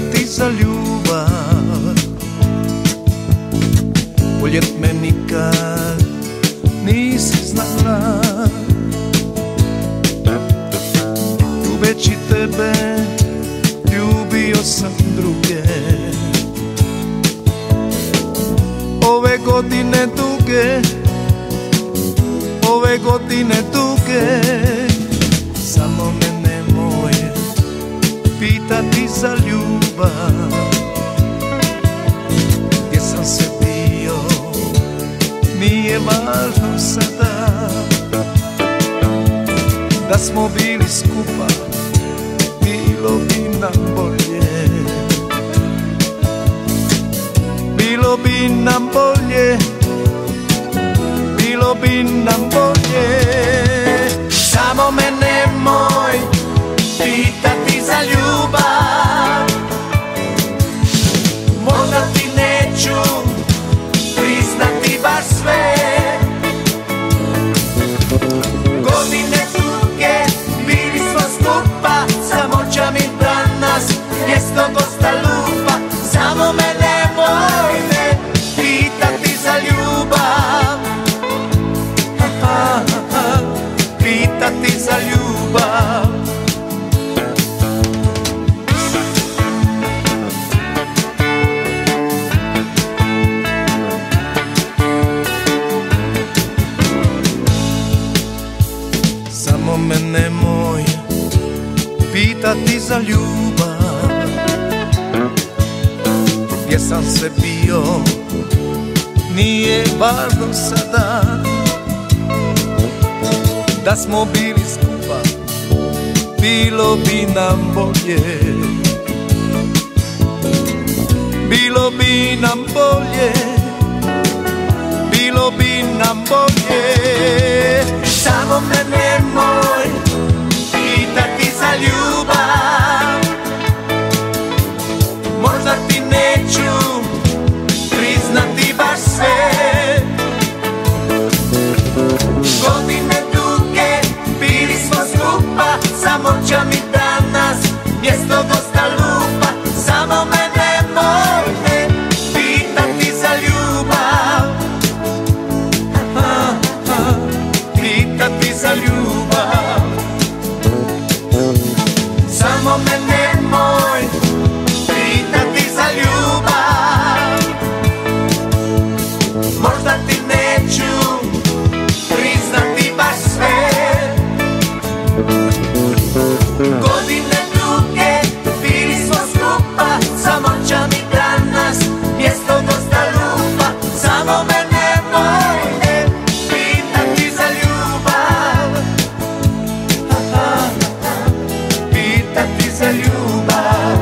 pitati za ljubav. Voljet me nikad nisi znala, ljubeći tebe ljubio sam druge. Ove godine duge, ove godine duge, samo me nemoj pitati za ljubav. Gdje sam se bio, nije važno sada. Da smo bili skupa, bilo bi nam bolje. Bilo bi nam bolje, bilo bi nam bolje. Samo me nemoj pitati za ljubav. Možda ti neću priznati baš sve. Godine duge, bili smo skupa, samoća mi danas mjesto gosta lupa. Samo me nemoj pitati za ljubav, pitati za ljubav. Samo me nemoj pitati za ljubav. Gdje sam se bio, nije važno sada. Da smo bili skupa, bilo bi nam bolje. Bilo bi nam bolje, bilo bi nam bolje. Samo me nemoj pitati za ljubav. Možda ti neću priznati baš sve. Godine duge, bili smo skupa, samoća mi danas mjesto gosta lupa. Samo me nemoj pitati za ljubav, pitati za ljubav. Samo me nemoj pitati za ljubav. Možda ti neću priznati baš sve. Godine duge, bili smo skupa, samoća mi danas mjesto gosta lupa. Samo me nemoj pitati za ljubav, pitati za ljubav.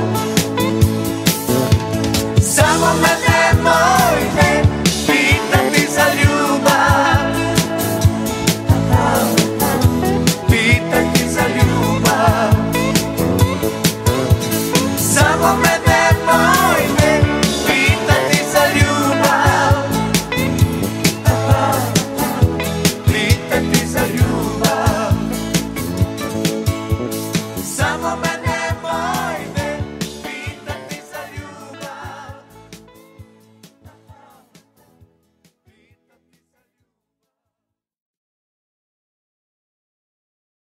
Samo me nemoj pitati za ljubav, pitati za ljubav. Samo me